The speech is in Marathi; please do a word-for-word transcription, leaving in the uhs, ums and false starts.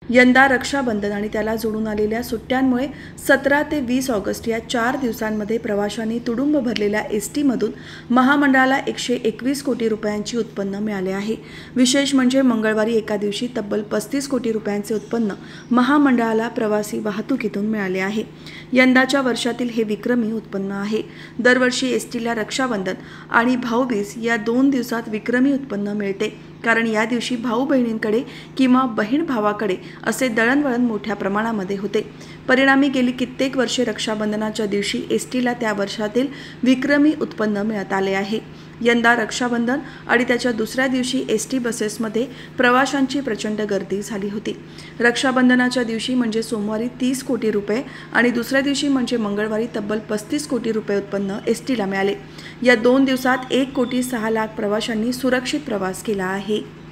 यंदा रक्षाबंधन आणि त्याला जोडून आलेल्या सुट्ट्यांमुळे सतरा ते वीस ऑगस्ट या चार दिवसांमध्ये प्रवाशांनी तुडुंब भरलेल्या एस टीमधून महामंडळाला एकशे एकवीस कोटी रुपयांची उत्पन्न मिळाले आहे। विशेष म्हणजे मंगळवारी एका दिवशी तब्बल पस्तीस कोटी रुपयांचे उत्पन्न महामंडळाला प्रवासी वाहतुकीतून मिळाले आहे। यंदाच्या वर्षातील हे विक्रमी उत्पन्न आहे। दरवर्षी एस टीला रक्षाबंधन आणि भाऊबीज या दोन दिवसात विक्रमी उत्पन्न मिळते, कारण या दिवशी भाऊ बहिणींकडे किंवा बहीण भावाकडे असे दळणवळण मोठ्या प्रमाणामध्ये होते। परिणामी गेली कित्येक वर्षे रक्षाबंधनाच्या दिवशी एस टीला त्या वर्षातील विक्रमी उत्पन्न मिळत आले आहे। यंदा रक्षाबंधन आणि त्याच्या दुसऱ्या दिवशी एस टी बसेसमध्ये प्रवाशांची प्रचंड गर्दी झाली होती। रक्षाबंधनाच्या दिवशी म्हणजे सोमवारी तीस कोटी रुपये आणि दुसऱ्या दिवशी म्हणजे मंगळवारी तब्बल पस्तीस कोटी रुपये उत्पन्न एस टीला मिळाले। या दोन दिवसात एक कोटी सहा लाख प्रवाशांनी सुरक्षित प्रवास केला आहे।